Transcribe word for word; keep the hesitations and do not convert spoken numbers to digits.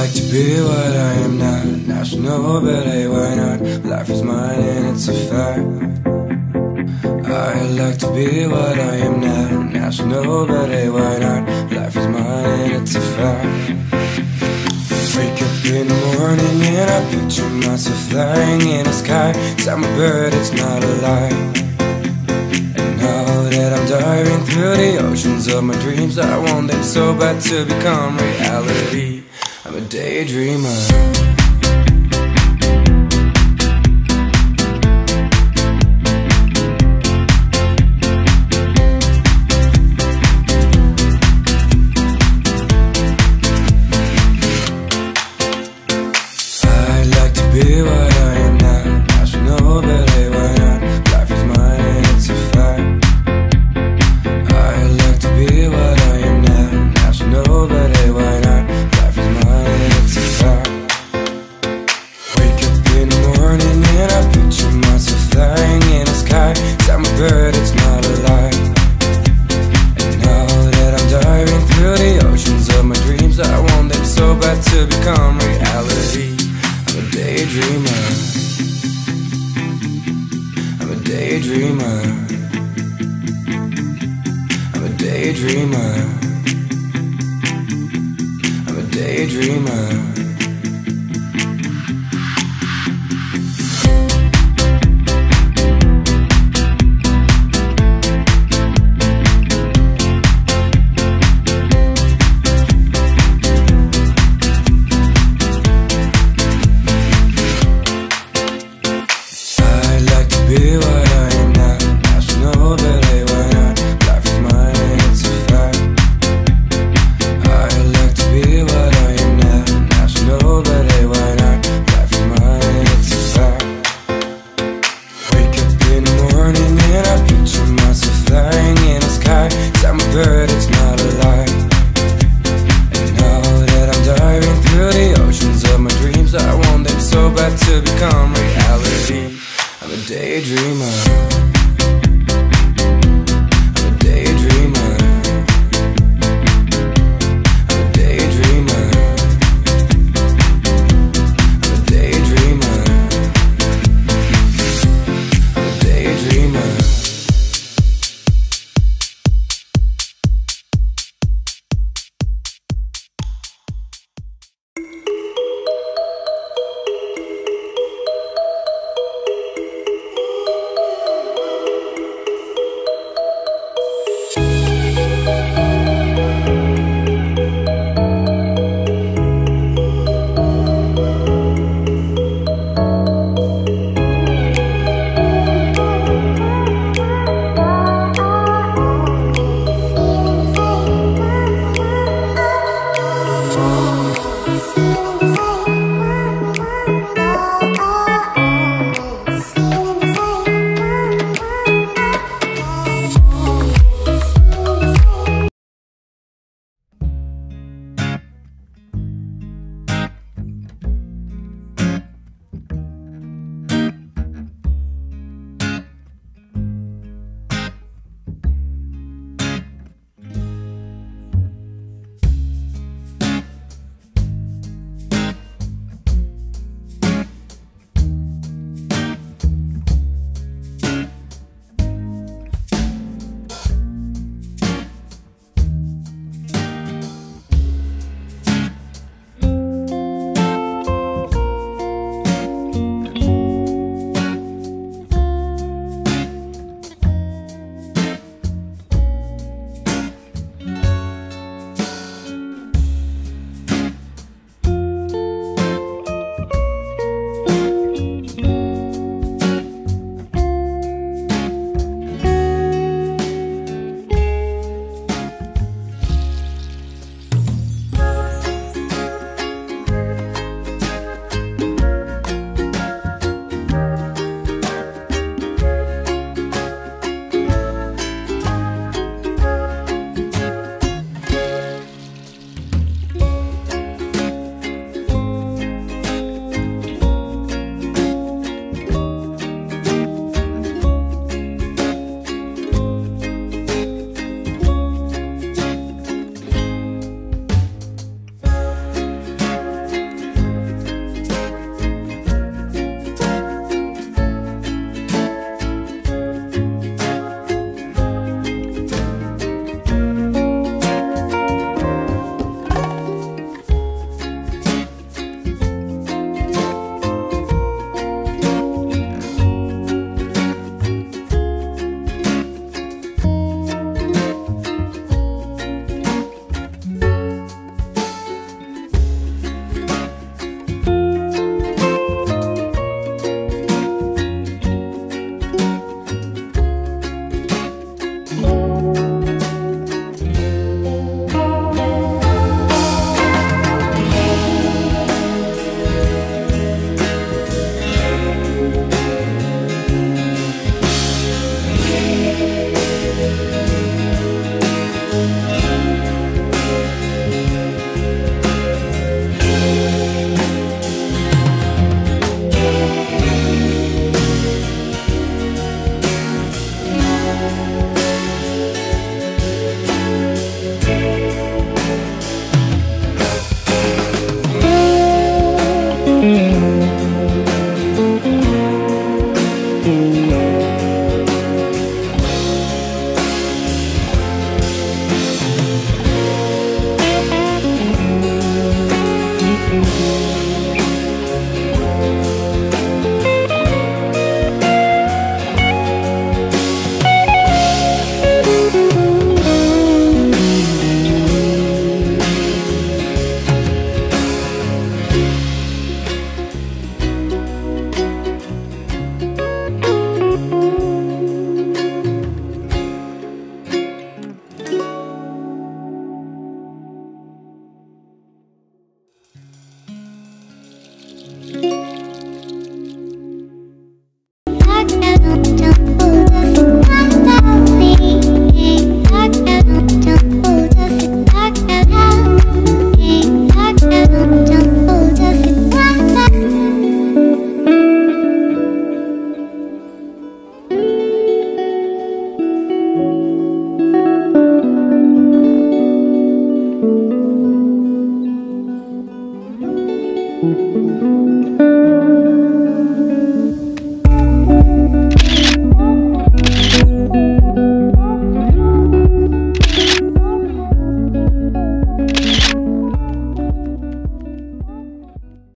like to be what I am not. Now she know, but hey, why not? Life is mine and it's a fact. I like to be what I am not. Now she know, but hey, why not? Life is mine and it's a fact. Wake up in the morning and I picture myself flying in the sky. I'm a bird, it's not a lie. And now that I'm diving through the oceans of my dreams, I want them so bad to become reality. I'm a daydreamer. Be what I am now. Now she know, but hey, why not? Life is mine and it's a fact. I like to be what I am now. Now she know, but hey, why not? Life is mine and it's a fact. Wake up in the morning and I picture myself flying in the sky. I'm a bird, it's not a lie. And now that I'm diving through the oceans of my dreams, I want them so bad to become reality. I'm a daydreamer. I'm a daydreamer. I'm a daydreamer. I'm a daydreamer.